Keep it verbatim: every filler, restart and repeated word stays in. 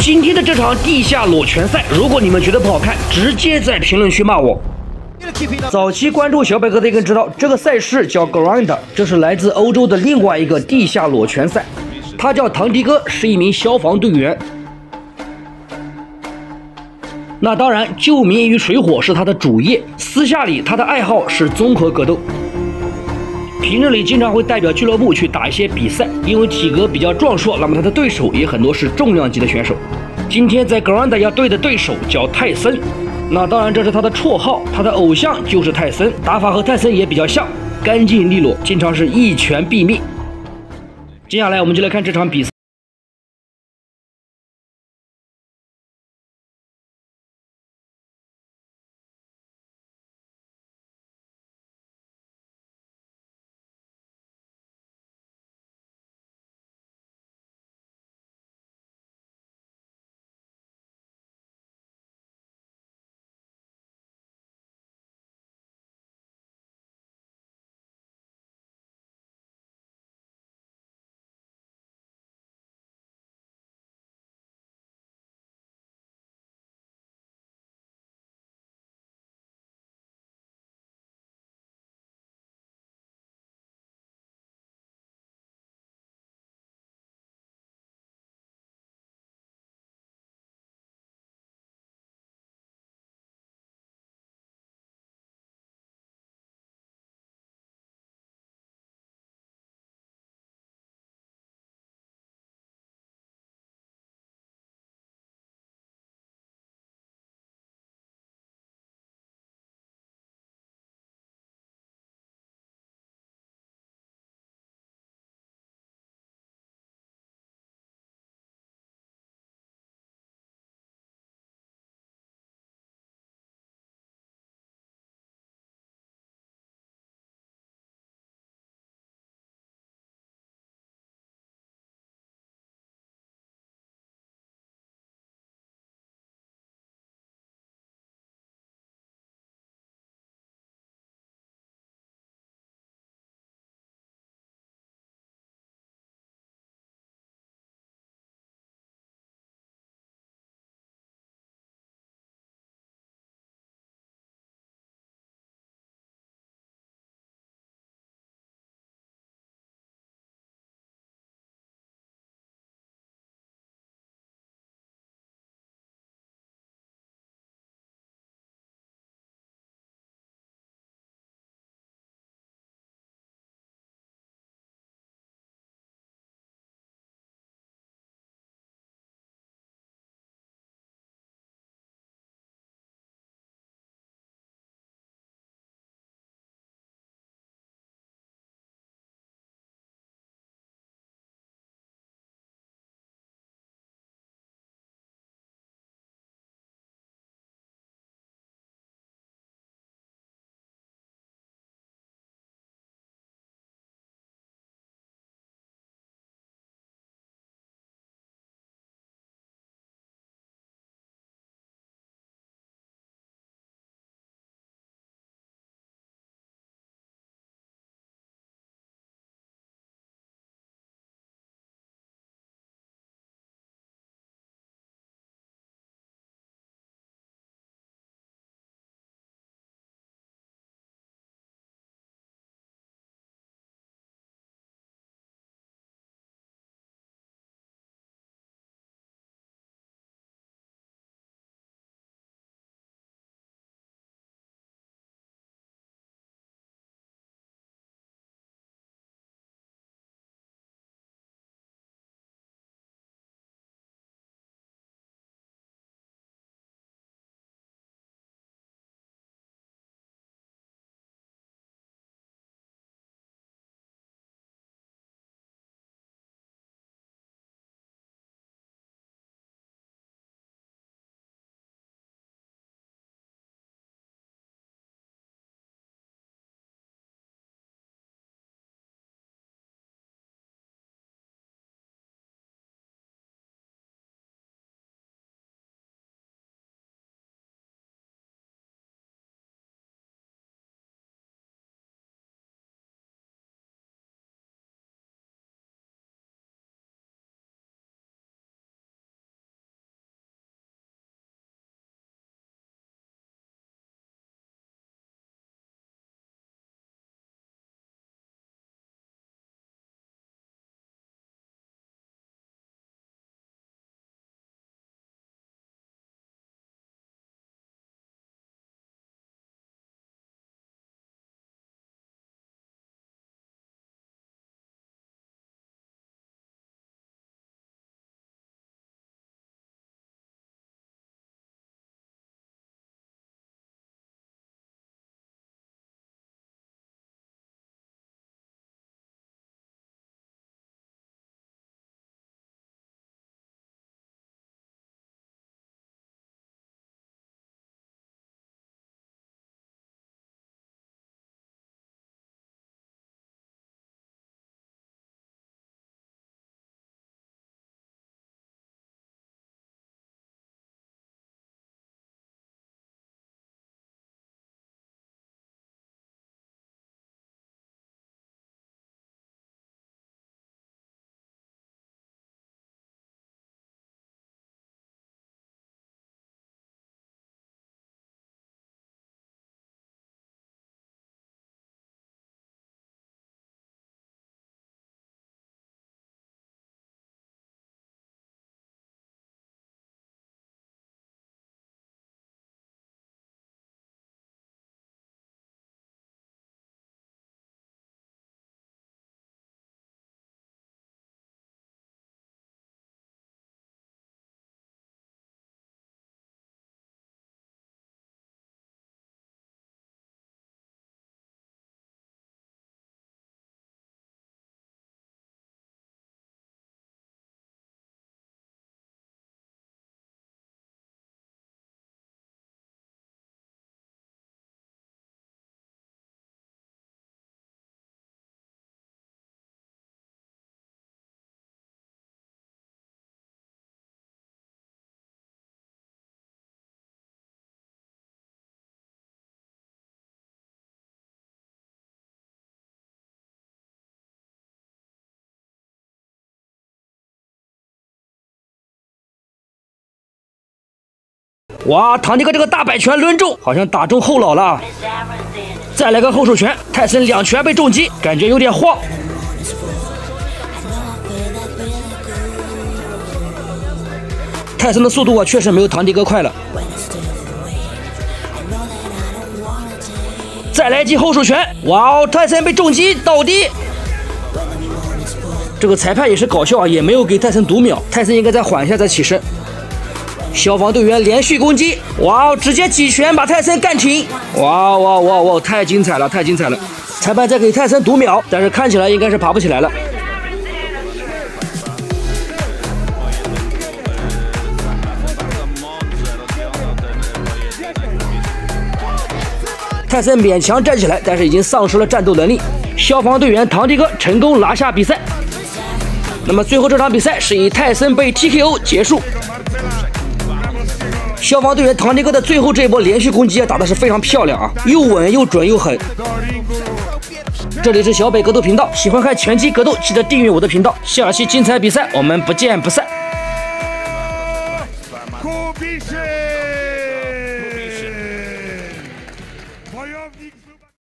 今天的这场地下裸拳赛，如果你们觉得不好看，直接在评论区骂我。早期关注小百科的应该知道，这个赛事叫 Grind， 这是来自欧洲的另外一个地下裸拳赛。他叫唐迪哥，是一名消防队员。那当然，救民于水火是他的主业，私下里他的爱好是综合格斗。平日里经常会代表俱乐部去打一些比赛，因为体格比较壮硕，那么他的对手也很多是重量级的选手。今天在 Grind 要对的对手叫泰森，那当然这是他的绰号，他的偶像就是泰森，打法和泰森也比较像，干净利落，经常是一拳毙命。接下来我们就来看这场比赛。 哇，唐迪哥这个大摆拳抡中，好像打中后脑了。再来个后手拳，泰森两拳被重击，感觉有点晃。泰森的速度啊，确实没有唐迪哥快了。再来一记后手拳，哇哦，泰森被重击倒地。这个裁判也是搞笑啊，也没有给泰森读秒，泰森应该再缓一下再起身。消防队员连续攻击，哇哦，直接几拳把泰森干停，哇哇哇哇，太精彩了，太精彩了！裁判在给泰森读秒，但是看起来应该是爬不起来了。泰森勉强站起来，但是已经丧失了战斗能力。消防队员唐迪哥成功拿下比赛。那么最后这场比赛是以泰森被 T K O 结束。消防队员唐迪哥的最后这一波连续攻击啊，打的是非常漂亮啊，又稳又准又狠。这里是小北格斗频道，喜欢看拳击格斗，记得订阅我的频道。下期精彩比赛我们不见不散。